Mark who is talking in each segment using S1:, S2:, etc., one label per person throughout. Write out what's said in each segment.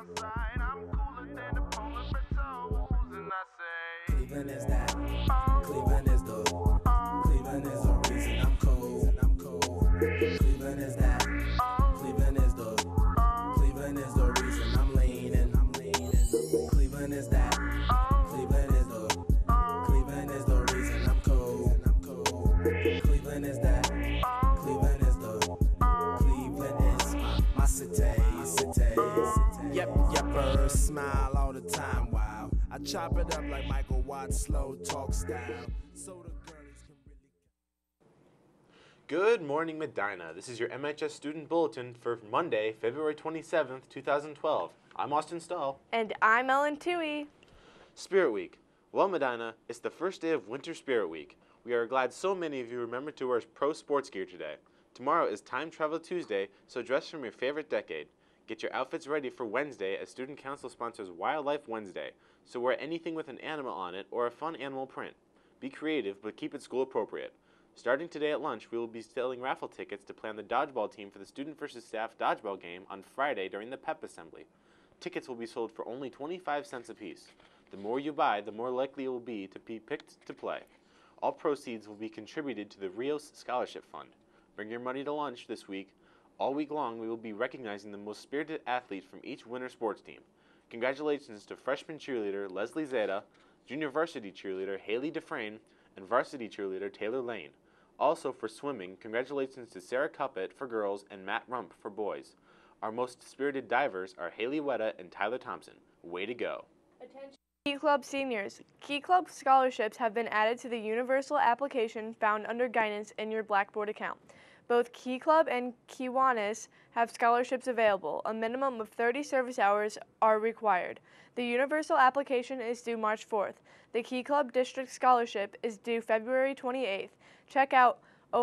S1: my side. I'm cooler than the polar bears, and I say,
S2: Cleveland is that. Cleveland is the. Cleveland is the reason I'm cold. Cleveland is that. Cleveland is the. Cleveland is the reason I'm leaning. Cleveland is that. Cleveland is the. Cleveland is the reason I'm cold. Cleveland is that. Cleveland is the. Cleveland is my city. Yepper, smile all the time. Wow, I chop it up like Michael Watts, slow talk style. So the girlies can really.
S3: Good morning, Medina. This is your MHS Student Bulletin for Monday, February 27th, 2012. I'm Austin Stahl.
S4: And I'm Ellen Toohey.
S3: Spirit Week. Well, Medina, it's the first day of Winter Spirit Week. We are glad so many of you remembered to wear pro sports gear today. Tomorrow is Time Travel Tuesday, so dress from your favorite decade. Get your outfits ready for Wednesday as Student Council sponsors Wildlife Wednesday, so wear anything with an animal on it or a fun animal print. Be creative, but keep it school appropriate. Starting today at lunch, we will be selling raffle tickets to plan the dodgeball team for the student versus staff dodgeball game on Friday during the PEP assembly. Tickets will be sold for only 25 cents apiece. The more you buy, the more likely you will be to be picked to play. All proceeds will be contributed to the Rios Scholarship Fund. Bring your money to lunch this week. All week long, we will be recognizing the most spirited athlete from each winter sports team. Congratulations to freshman cheerleader Leslie Zeta, junior varsity cheerleader Haley Dufresne, and varsity cheerleader Taylor Lane. Also for swimming, congratulations to Sarah Cuppett for girls and Matt Rump for boys. Our most spirited divers are Haley Wetta and Tyler Thompson. Way to go.
S4: Attention Key Club seniors. Key Club scholarships have been added to the universal application found under guidance in your Blackboard account. Both Key Club and Kiwanis have scholarships available. A minimum of 30 service hours are required. The universal application is due March 4th. The Key Club District Scholarship is due February 28th. Check out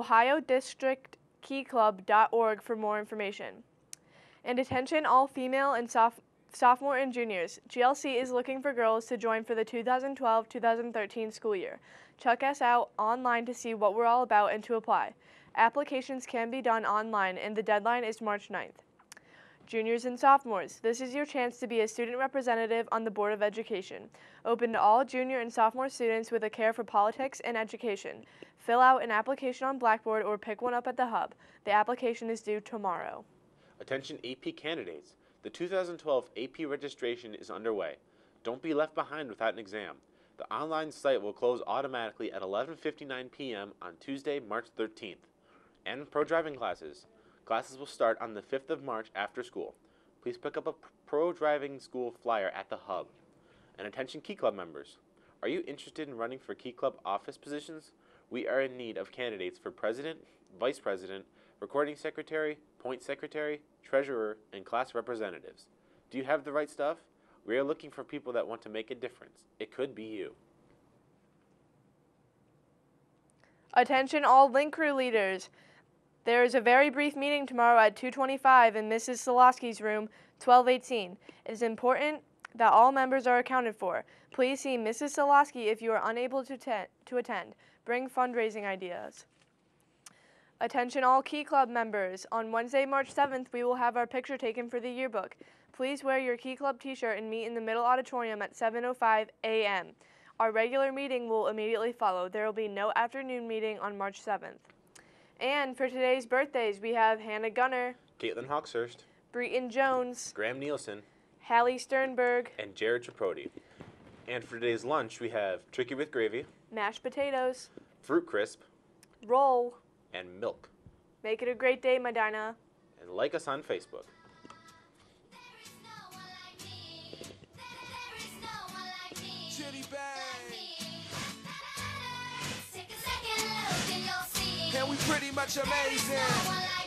S4: ohiodistrictkeyclub.org for more information. And attention all female and sophomore and juniors. GLC is looking for girls to join for the 2012-2013 school year. Check us out online to see what we're all about and to apply. Applications can be done online, and the deadline is March 9th. Juniors and sophomores, this is your chance to be a student representative on the Board of Education. Open to all junior and sophomore students with a care for politics and education. Fill out an application on Blackboard or pick one up at the hub. The application is due tomorrow.
S3: Attention AP candidates. The 2012 AP registration is underway. Don't be left behind without an exam. The online site will close automatically at 11:59 p.m. on Tuesday, March 13th. And pro driving classes. Classes will start on the 5th of March after school. Please pick up a pro driving school flyer at the hub. And attention Key Club members. Are you interested in running for Key Club office positions? We are in need of candidates for president, vice president, recording secretary, point secretary, treasurer, and class representatives. Do you have the right stuff? We are looking for people that want to make a difference. It could be you.
S4: Attention all link crew leaders. There is a very brief meeting tomorrow at 2:25 in Mrs. Solosky's room, 1218. It is important that all members are accounted for. Please see Mrs. Solosky if you are unable to attend. Bring fundraising ideas. Attention all Key Club members. On Wednesday, March 7th, we will have our picture taken for the yearbook. Please wear your Key Club t-shirt and meet in the middle auditorium at 7:05 a.m. Our regular meeting will immediately follow. There will be no afternoon meeting on March 7th. And for today's birthdays, we have Hannah Gunner,
S3: Caitlin Hawkshurst,
S4: Breton Jones,
S3: Graham Nielsen,
S4: Hallie Sternberg,
S3: and Jared Tripodi. And for today's lunch, we have turkey with gravy,
S4: mashed potatoes,
S3: fruit crisp,
S4: roll.
S3: and milk.
S4: Make it a great day, Medina.
S3: And like us on Facebook.
S2: Chitty bang. And we pretty much amazing.